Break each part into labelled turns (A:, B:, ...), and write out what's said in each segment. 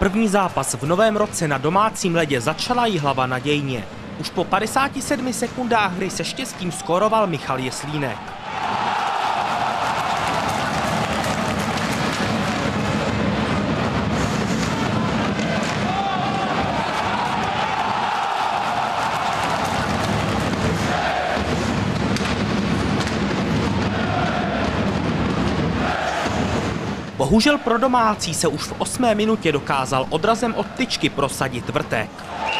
A: První zápas v novém roce na domácím ledě začala Jihlava nadějně. Už po 57 sekundách hry se štěstím skóroval Michal Jeslínek. Bohužel pro domácí se už v 8. minutě dokázal odrazem od tyčky prosadit Vrtek.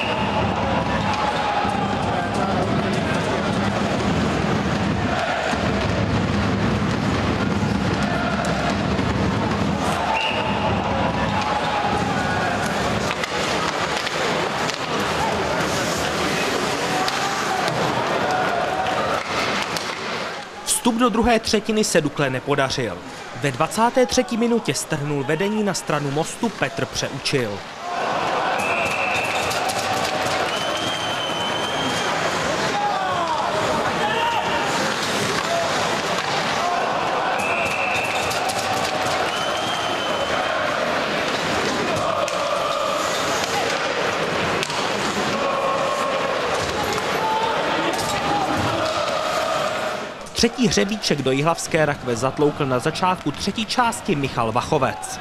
A: Vstup do druhé třetiny se Dukle nepodařil. Ve 23. minutě strhnul vedení na stranu Mostu Petr Přeučil. Třetí hřebíček do jihlavské rakve zatloukl na začátku třetí části Michal Vachovec.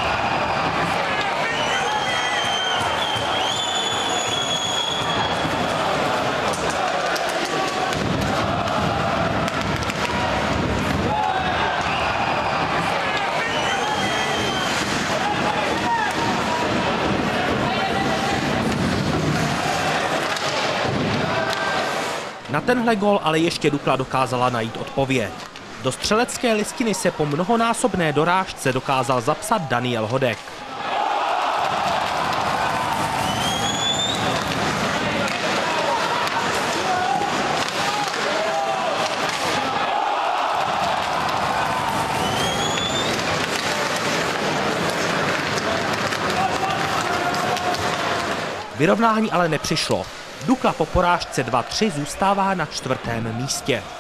A: Na tenhle gól ale ještě Dukla dokázala najít odpověď. Do střelecké listiny se po mnohonásobné dorážce dokázal zapsat Daniel Hodek. Vyrovnání ale nepřišlo. Dukla po porážce 2-3 zůstává na 4. místě.